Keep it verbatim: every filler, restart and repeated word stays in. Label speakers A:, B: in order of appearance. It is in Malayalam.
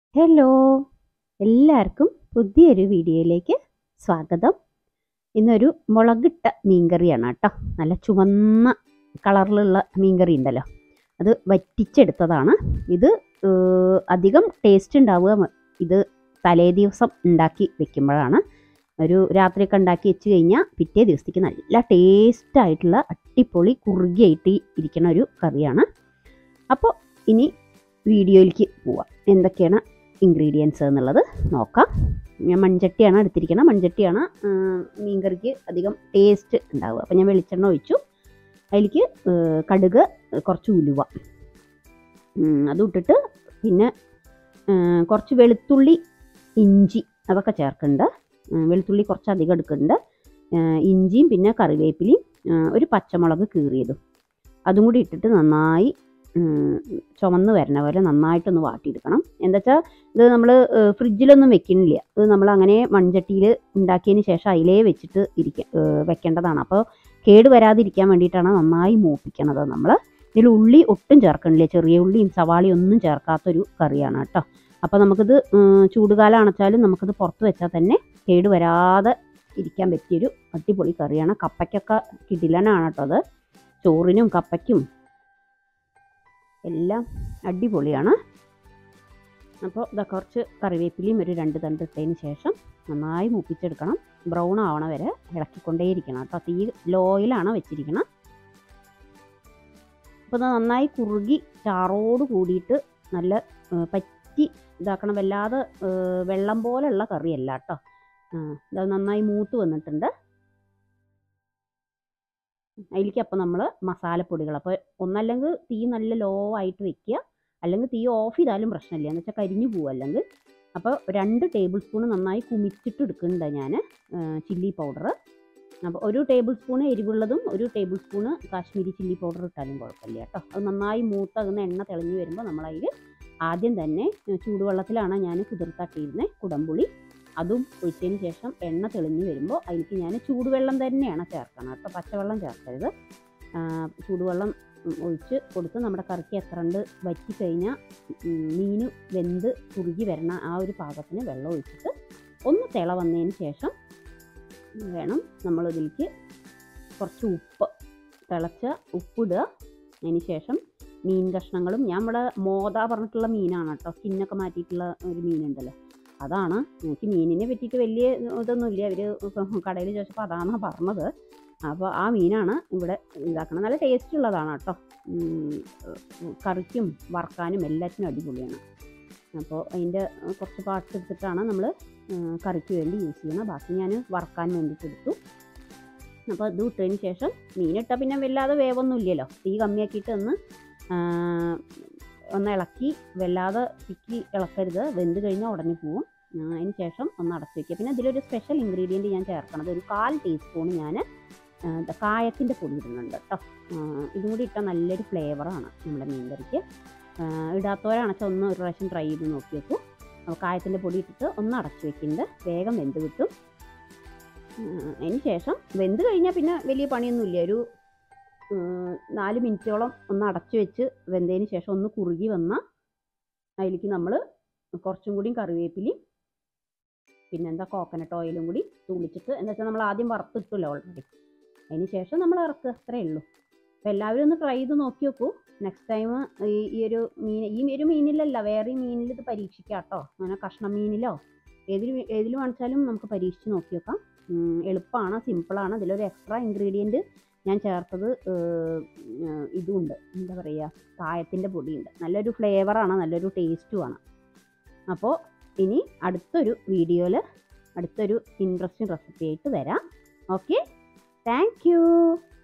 A: ഹലോ, എല്ലാവർക്കും പുതിയൊരു വീഡിയോയിലേക്ക് സ്വാഗതം. ഇന്നൊരു മുളകിട്ട മീൻകറിയാണ് കേട്ടോ. നല്ല ചുവന്ന കളറിലുള്ള മീൻകറി ഉണ്ടല്ലോ, അത് വറ്റിച്ചെടുത്തതാണ്. ഇത് ഏഹ്, അധികം ടേസ്റ്റ് ഉണ്ടാവുക ഇത് തലേ ദിവസം ഉണ്ടാക്കി വെക്കുമ്പോഴാണ്. ഒരു രാത്രിയൊക്കെ ഉണ്ടാക്കി വെച്ച് കഴിഞ്ഞാൽ പിറ്റേ ദിവസത്തേക്ക് നല്ല ടേസ്റ്റായിട്ടുള്ള അടിപൊളി കുറുകിയായിട്ട് ഇരിക്കുന്ന ഒരു കറിയാണ്. അപ്പോൾ ഇനി വീഡിയോയിലേക്ക് പോവാം. എന്തൊക്കെയാണ് ഇൻഗ്രീഡിയൻസ് എന്നുള്ളത് നോക്കാം. ഞാൻ മൺചട്ടിയാണ് എടുത്തിരിക്കുന്നത്. മൺചട്ടിയാണ് മീൻകറിക്ക് അധികം ടേസ്റ്റ് ഉണ്ടാവുക. അപ്പോൾ ഞാൻ വെളിച്ചെണ്ണ ഒഴിച്ചു. അതിലേക്ക് കടുക്, കുറച്ച് ഉലുവ അതും ഇട്ടിട്ട്, പിന്നെ കുറച്ച് വെളുത്തുള്ളി, ഇഞ്ചി അതൊക്കെ ചേർക്കുന്നുണ്ട്. വെളുത്തുള്ളി കുറച്ച് അധികം എടുക്കുന്നുണ്ട്. ഇഞ്ചിയും പിന്നെ കറിവേപ്പിലയും ഒരു പച്ചമുളക് കീറിയതും അതും കൂടി ഇട്ടിട്ട് നന്നായി ചുമന്ന് വരുന്ന പോലെ നന്നായിട്ടൊന്ന് വാട്ടിയെടുക്കണം. എന്താ വെച്ചാൽ ഇത് നമ്മൾ ഫ്രിഡ്ജിലൊന്നും വെക്കുന്നില്ല. ഇത് നമ്മൾ അങ്ങനെ മൺചട്ടിയിൽ ഉണ്ടാക്കിയതിന് ശേഷം അതിലേ വെച്ചിട്ട് ഇരിക്ക വെക്കേണ്ടതാണ്. അപ്പോൾ കേട് വരാതിരിക്കാൻ വേണ്ടിയിട്ടാണ് നന്നായി മൂപ്പിക്കണത്. നമ്മൾ ഇതിൽ ഉള്ളി ഒട്ടും ചേർക്കണില്ല. ചെറിയ ഉള്ളിയും സവാളയും ഒന്നും ചേർക്കാത്തൊരു കറിയാണ് കേട്ടോ. അപ്പോൾ നമുക്കിത് ചൂടുകാലം അണച്ചാലും നമുക്കിത് പുറത്ത് വെച്ചാൽ തന്നെ കേട് വരാതെ ഇരിക്കാൻ പറ്റിയൊരു അടിപൊളി കറിയാണ്. കപ്പയ്ക്കൊക്കെ കിടിലനാണ് കേട്ടോ അത്. ചോറിനും കപ്പയ്ക്കും എല്ലാം അടിപൊളിയാണ്. അപ്പോൾ ഇതാ കുറച്ച് കറിവേപ്പിലയും ഒരു രണ്ട് തണ്ട് ഇട്ടതിന് ശേഷം നന്നായി മൂപ്പിച്ചെടുക്കണം. ബ്രൗൺ ആവണ വരെ ഇളക്കിക്കൊണ്ടേയിരിക്കണം കേട്ടോ. തീ ലോയിലാണ് വെച്ചിരിക്കണം. അപ്പോൾ ഇത് നന്നായി കുറുകി ചാറോട് കൂടിയിട്ട് നല്ല പറ്റി ഇതാക്കണം. വല്ലാതെ വെള്ളം പോലെയുള്ള കറിയല്ല കേട്ടോ. ഇത് നന്നായി മൂത്ത് വന്നിട്ടുണ്ട്. അതിലേക്ക് അപ്പോൾ നമ്മൾ മസാലപ്പൊടികൾ, അപ്പോൾ ഒന്നല്ലെങ്കിൽ തീ നല്ല ലോ ആയിട്ട് വെക്കുക, അല്ലെങ്കിൽ തീ ഓഫ് ചെയ്താലും പ്രശ്നമില്ല. എന്ന് വെച്ചാൽ കരിഞ്ഞു പോകും അല്ലെങ്കിൽ. അപ്പോൾ രണ്ട് ടേബിൾ സ്പൂൺ നന്നായി കുമിച്ചിട്ട് എടുക്കുന്നുണ്ട് ഞാൻ ചില്ലി പൗഡർ. അപ്പോൾ ഒരു ടേബിൾ സ്പൂൺ എരിവുള്ളതും ഒരു tablespoon Kashmiri chilli powder ഇട്ടാലും കുഴപ്പമില്ല കേട്ടോ. അത് നന്നായി മൂത്തകുന്ന എണ്ണ തെളിഞ്ഞ് വരുമ്പോൾ നമ്മളതിൽ ആദ്യം തന്നെ ചൂടുവെള്ളത്തിലാണ് ഞാൻ കുതിർത്തട്ടിയിരുന്നത് കുടംപുളി. അതും ഒഴിച്ചതിന് ശേഷം എണ്ണ തെളിഞ്ഞ് വരുമ്പോൾ അതിലേക്ക് ഞാൻ ചൂടുവെള്ളം തന്നെയാണ് ചേർക്കണം കേട്ടോ. പച്ചവെള്ളം ചേർക്കരുത്. ചൂടുവെള്ളം ഒഴിച്ച് കൊടുത്ത് നമ്മുടെ കറിക്ക് എത്ര ഉണ്ട് വറ്റിക്കഴിഞ്ഞാൽ മീൻ വെന്ത് കുറുകി വരണ ആ ഒരു പാകത്തിന് വെള്ളം ഒഴിച്ചിട്ട് ഒന്ന് തിള വന്നതിന് ശേഷം വേണം നമ്മളിതിലേക്ക് കുറച്ച് ഉപ്പ്, തിളച്ച ഉപ്പിടുക. അതിന് ശേഷം മീൻ കഷ്ണങ്ങളും, ഞാൻ ഇവിടെ മോത പറഞ്ഞിട്ടുള്ള മീനാണ് കേട്ടോ. സ്കിന്നൊക്കെ മാറ്റിയിട്ടുള്ള ഒരു മീനുണ്ടല്ലോ, അതാണ്. എനിക്ക് മീനിനെ പറ്റിയിട്ട് വലിയ ഇതൊന്നുമില്ല. അവർ കടയിൽ ചോദിച്ചപ്പോൾ അതാണ് പറഞ്ഞത്. അപ്പോൾ ആ മീനാണ് ഇവിടെ ഇതാക്കണം. നല്ല ടേസ്റ്റ് ഉള്ളതാണ് കേട്ടോ. കറിക്കും വറക്കാനും എല്ലാറ്റിനും അടിപൊളിയാണ്. അപ്പോൾ അതിൻ്റെ കുറച്ച് പാർട്സ് എടുത്തിട്ടാണ് നമ്മൾ കറിക്ക് വേണ്ടി യൂസ് ചെയ്യുന്നത്. ബാക്കി ഞാൻ വറക്കാൻ വേണ്ടിയിട്ട് എടുത്തു. അപ്പോൾ ഇത് ഇട്ടതിന് ശേഷം മീനിട്ടാൽ പിന്നെ വല്ലാതെ വേവൊന്നും ഇല്ലല്ലോ. തീ കമ്മിയാക്കിയിട്ട് ഒന്ന് ഒന്ന് ഇളക്കി, വല്ലാതെ തിക്കി ഇളക്കരുത്, വെന്ത് കഴിഞ്ഞാൽ ഉടനെ പോവും. അതിന് ശേഷം ഒന്ന് അടച്ച് വയ്ക്കുക. പിന്നെ ഇതിലൊരു സ്പെഷ്യൽ ഇൻഗ്രീഡിയൻറ്റ് ഞാൻ ചേർക്കണത് ഒരു കാൽ ടീസ്പൂൺ ഞാൻ കായത്തിൻ്റെ പൊടി ഇടുന്നുണ്ട് കേട്ടോ. ഇതും കൂടി ഇട്ടാൽ നല്ലൊരു ഫ്ലേവറാണ് നമ്മുടെ മീൻ കറിക്ക്. ഇടാത്തവരാണെച്ചാൽ ഒന്ന് ഒരു പ്രാവശ്യം ട്രൈ ചെയ്ത് നോക്കി വെക്കും. അപ്പോൾ കായത്തിൻ്റെ പൊടി ഇട്ടിട്ട് ഒന്ന് അടച്ച് വെക്കുന്നുണ്ട്. വേഗം വെന്ത് കിട്ടും. അതിന് ശേഷം വെന്ത് കഴിഞ്ഞാൽ പിന്നെ വലിയ പണിയൊന്നുമില്ല. ഒരു നാല് മിനിറ്റോളം ഒന്ന് അടച്ചു വെച്ച് വെന്തതിന് ശേഷം ഒന്ന് കുറുകി വന്നാൽ അതിലേക്ക് നമ്മൾ കുറച്ചും കൂടി കറിവേപ്പിലയും പിന്നെന്താ കോക്കനട്ട് ഓയിലും കൂടി തൂളിച്ചിട്ട്, എന്താ വെച്ചാൽ നമ്മൾ ആദ്യം വറുത്തിട്ടല്ലോ ഓൾറെഡി. അതിന് ശേഷം നമ്മൾ ഇറക്കുക, അത്രയേ ഉള്ളൂ. അപ്പോൾ എല്ലാവരും ഒന്ന് ട്രൈ ചെയ്ത് നോക്കി നോക്കൂ. നെക്സ്റ്റ് ടൈം ഈ ഈ ഒരു മീൻ ഈ ഒരു മീനിലല്ല വേറെ മീനിൽ ഇത് പരീക്ഷിക്കാം കേട്ടോ. അങ്ങനെ കഷ്ണം മീനിലോ ഏതിൽ ഏതിൽ വാങ്ങിച്ചാലും നമുക്ക് പരീക്ഷിച്ച് നോക്കി നോക്കാം. എളുപ്പമാണ്, സിമ്പിളാണ്. ഇതിലൊരു എക്സ്ട്രാ ഇൻഗ്രീഡിയൻറ്റ് ഞാൻ ചേർത്തത് ഇതുമുണ്ട്, എന്താ പറയുക, കായത്തിൻ്റെ പൊടിയുണ്ട്. നല്ലൊരു ഫ്ലേവറാണ്, നല്ലൊരു ടേസ്റ്റുമാണ്. അപ്പോൾ ഇനി അടുത്തൊരു വീഡിയോയിൽ അടുത്തൊരു ഇൻട്രസ്റ്റിംഗ് റെസിപ്പി ആയിട്ട് വരാം. Okay, thank U.